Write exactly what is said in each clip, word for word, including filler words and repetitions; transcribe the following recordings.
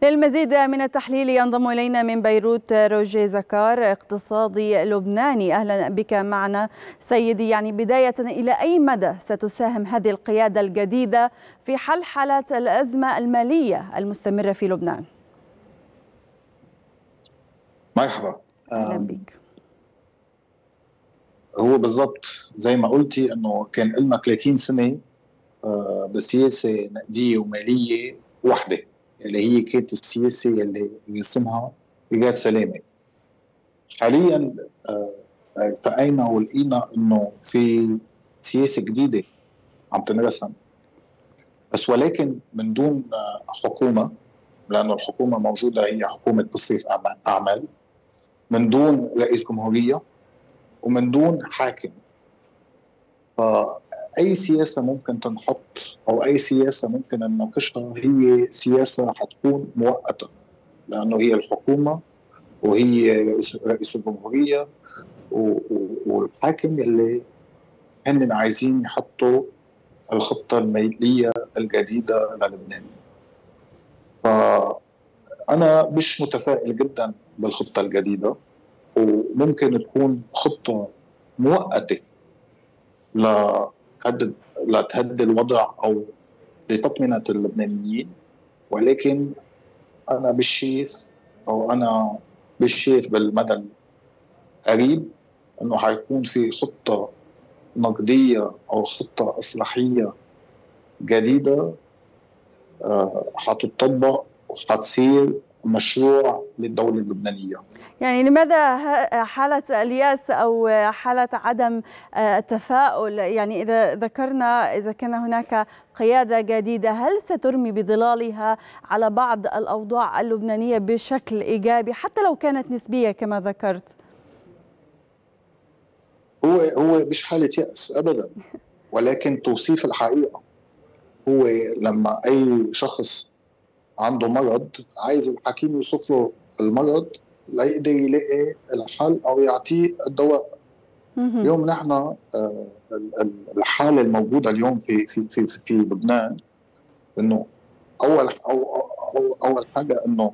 للمزيد من التحليل ينضم إلينا من بيروت روجيه زكار، اقتصادي لبناني. أهلا بك معنا سيدي. يعني بداية، إلى أي مدى ستساهم هذه القيادة الجديدة في حل حالة الأزمة المالية المستمرة في لبنان؟ مرحبا. أهلا بك. هو بالضبط زي ما قلتي انه كان لنا ثلاثين سنة بسياسة نقدية ومالية واحدة اللي هي كانت السياسة اللي يسمها رياض سلامة. حاليا ارتقينا ولقينا انه في سياسة جديدة عم تنرسم، بس ولكن من دون حكومة، لأنه الحكومة موجودة هي حكومة تصريف أعمال، من دون رئيس جمهورية، ومن دون حاكم. فأي سياسة ممكن تنحط أو أي سياسة ممكن نناقشها هي سياسة حتكون مؤقتة، لأنه هي الحكومة وهي رئيس الجمهورية والحاكم اللي هن عايزين يحطوا الخطة المالية الجديدة للبنان. فأنا مش متفائل جدا بالخطة الجديدة، وممكن تكون خطة مؤقتة لتهدد لتهدي الوضع أو لتطمئنة اللبنانيين، ولكن أنا مش شايف أو أنا مش شايف بالمدى القريب إنه حيكون في خطة نقدية أو خطة إصلاحية جديدة حتطبق وحتصير مشروع للدولة اللبنانية. يعني لماذا حالة اليأس أو حالة عدم التفاؤل؟ يعني إذا ذكرنا إذا كان هناك قيادة جديدة، هل سترمي بظلالها على بعض الأوضاع اللبنانية بشكل إيجابي حتى لو كانت نسبية كما ذكرت؟ هو هو مش حالة يأس أبدا، ولكن توصيف الحقيقة. هو لما أي شخص عنده مرض عايز الحكيم يوصف له المرض ليقدر يلاقي الحل او يعطيه الدواء. اليوم نحن الحاله الموجوده اليوم في في في في لبنان انه اول أو اول حاجه انه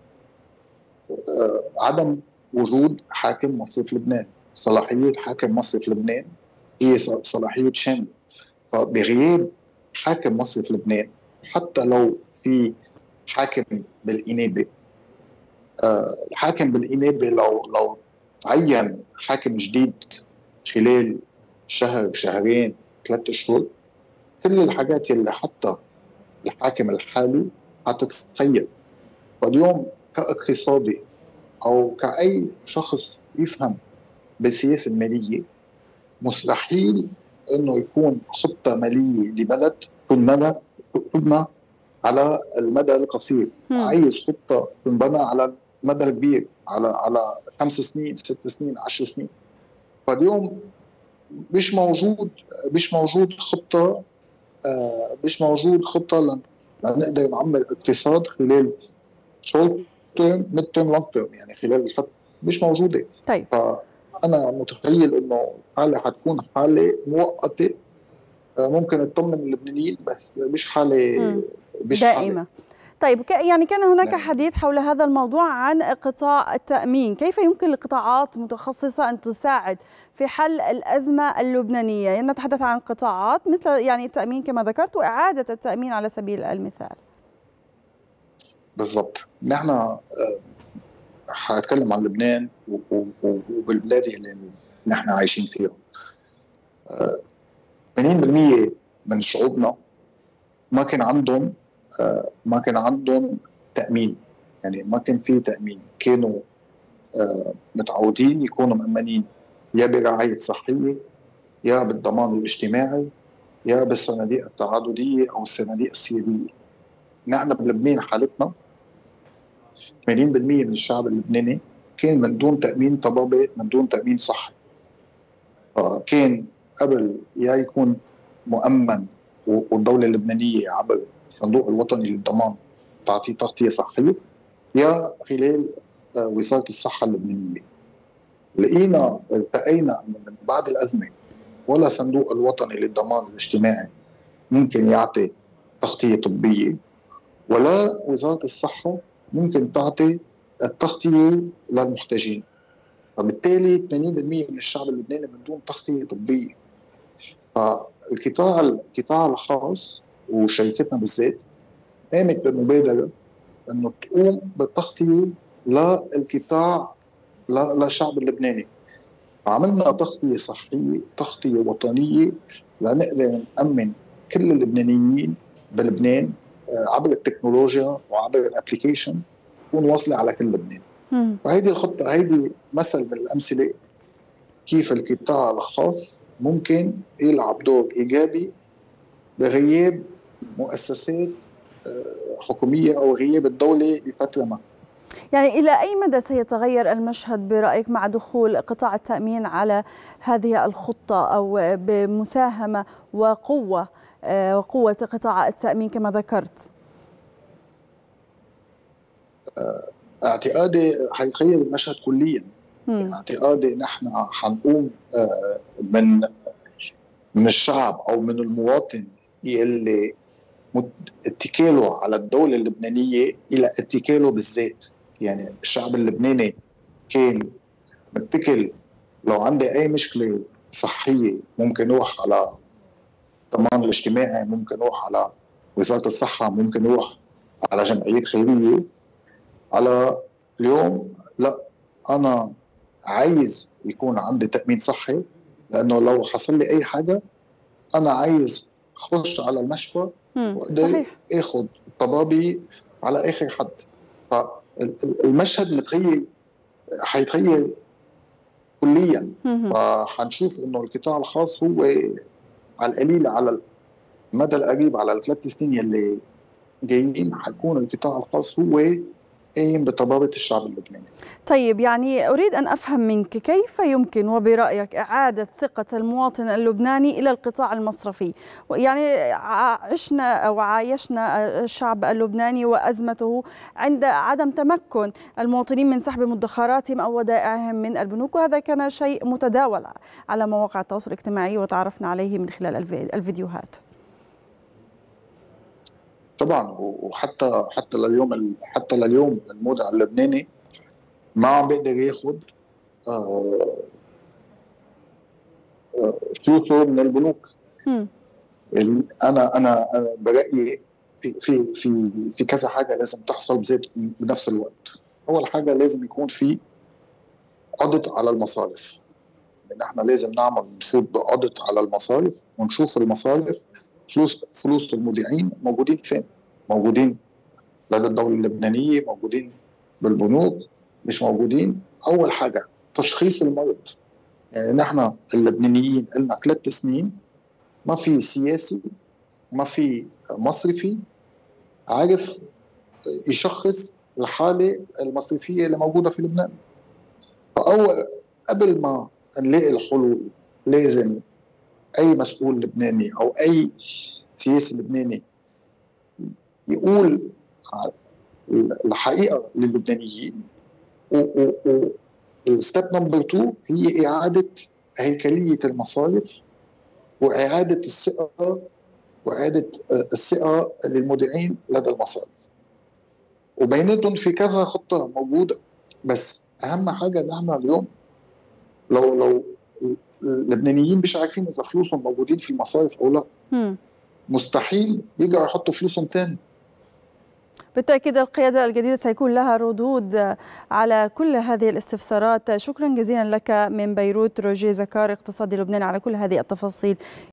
عدم وجود حاكم مصرف لبنان. صلاحيه حاكم مصرف لبنان هي صلاحيه شامله، فبغياب حاكم مصرف لبنان حتى لو في حاكم بالإنابة، آه الحاكم بالإنابة لو لو عين حاكم جديد خلال شهر شهرين ثلاثة أشهر، كل الحاجات اللي حتى الحاكم الحالي حتتخيل. فاليوم كاقتصادي أو كأي شخص يفهم بالسياسة المالية، مستحيل إنه يكون خطة مالية لبلد تنبنى تبنى على المدى القصير. عايز خطة تنبنى على المدى الكبير، على على خمس سنين ست سنين عشر سنين. فاليوم مش موجود مش موجود خطة آه مش موجود خطة لنقدر نعمل اقتصاد خلال شورت تيرم ميد تيرم لونج تيرم، يعني خلال الفترة مش موجودة. طيب. فأنا متخيل إنه حالة حتكون حالة مؤقتة، ممكن تطمن اللبنانيين، بس مش حالة مش دائمة. حالة. طيب، يعني كان هناك نعم. حديث حول هذا الموضوع عن قطاع التأمين، كيف يمكن لقطاعات متخصصة أن تساعد في حل الأزمة اللبنانية؟ يعني نتحدث عن قطاعات مثل يعني التأمين كما ذكرت وإعادة التأمين على سبيل المثال. بالضبط. نحن حاتكلم عن لبنان وبالبلاد اللي نحن عايشين فيها. ثمانين بالمئة من شعوبنا ما كان عندهم ما كان عندهم تأمين، يعني ما كان في تأمين. كانوا متعودين يكونوا مأمنين يا برعاية صحية، يا بالضمان الاجتماعي، يا بالصناديق التعاضدية أو الصناديق السيادية. نحن بلبنان حالتنا ثمانين بالمئة من الشعب اللبناني كان من دون تأمين طبابي، من دون تأمين صحي. فكان قبل يا يكون مؤمن والدولة اللبنانية عبر الصندوق الوطني للضمان تعطيه تغطية صحية، يا خلال وزارة الصحة اللبنانية. لقينا التقينا أنه من بعد الأزمة ولا صندوق الوطني للضمان الاجتماعي ممكن يعطي تغطية طبية، ولا وزارة الصحة ممكن تعطي التغطية للمحتاجين. فبالتالي ثمانين بالمئة من الشعب اللبناني من دون تغطية طبية. فالقطاع القطاع الخاص وشركتنا بالذات قامت بمبادرة انه تقوم بالتغطية للقطاع للشعب اللبناني. عملنا تغطية صحية، تغطية وطنية، لنقدر نأمن كل اللبنانيين بلبنان عبر التكنولوجيا وعبر الابليكيشن تكون واصلة على كل لبنان. فهيدي الخطة، هيدي مثل من الأمثلة كيف القطاع الخاص ممكن يلعب دور إيجابي بغياب مؤسسات حكومية أو غياب الدولة لفترة ما. يعني إلى أي مدى سيتغير المشهد برأيك مع دخول قطاع التأمين على هذه الخطة، أو بمساهمة وقوة وقوة قطاع التأمين كما ذكرت؟ اعتقادي حيتغير المشهد كليا. اعتقادي نحن حنقوم من من الشعب او من المواطن اللي اتكاله على الدولة اللبنانية الى اتكاله بالذات. يعني الشعب اللبناني كان متكل، لو عندي اي مشكلة صحية ممكن اروح على الضمان الاجتماعي، ممكن اروح على وزارة الصحة، ممكن اروح على جمعية خيرية. على اليوم لا، انا عايز يكون عندي تأمين صحي، لانه لو حصل لي اي حاجة انا عايز اخش على المشفى واقدر اخذ طبابي على اخر حد. فالمشهد متغير، حيتغير كليا. فحنشوف انه القطاع الخاص هو على القليل على المدى القريب، على الثلاث سنين اللي جايين حيكون القطاع الخاص هو قايم بطبابة الشعب اللبناني. طيب، يعني أريد أن أفهم منك كيف يمكن وبرأيك إعادة ثقة المواطن اللبناني إلى القطاع المصرفي؟ يعني عشنا أو عايشنا الشعب اللبناني وأزمته عند عدم تمكن المواطنين من سحب مدخراتهم أو ودائعهم من البنوك، وهذا كان شيء متداول على مواقع التواصل الاجتماعي وتعرفنا عليه من خلال الفيديوهات. طبعا، وحتى حتى لليوم حتى لليوم المودع اللبناني ما عم بيقدر ياخذ فلوسه من البنوك. انا انا برايي في في في في كذا حاجه لازم تحصل بذات بنفس الوقت. اول حاجه لازم يكون في اوديت على المصارف. نحن لازم نعمل نفوت باوديت على المصارف ونشوف المصارف فلوس فلوس المودعين موجودين فين. موجودين لدى الدوله اللبنانيه، موجودين بالبنوك، مش موجودين. اول حاجه تشخيص المرض. يعني نحن اللبنانيين لنا ثلاث سنين ما في سياسي، ما في مصرفي عارف يشخص الحاله المصرفيه اللي موجوده في لبنان. فاول قبل ما نلاقي الحلول لازم اي مسؤول لبناني او اي سياسي لبناني يقول الحقيقه للبنانيين. والستيب نمبر اثنين هي اعاده هيكليه المصارف واعاده الثقه واعاده الثقه للمودعين لدى المصارف. وبيناتهم في كذا خطه موجوده، بس اهم حاجه نحن اليوم لو لو اللبنانيين مش عارفين اذا فلوسهم موجودين في المصارف او لا، م. مستحيل يرجعوا يحطوا فلوسهم تاني. بالتأكيد القيادة الجديدة سيكون لها ردود على كل هذه الاستفسارات. شكرا جزيلا لك من بيروت روجيه زكار، اقتصادي لبنان، على كل هذه التفاصيل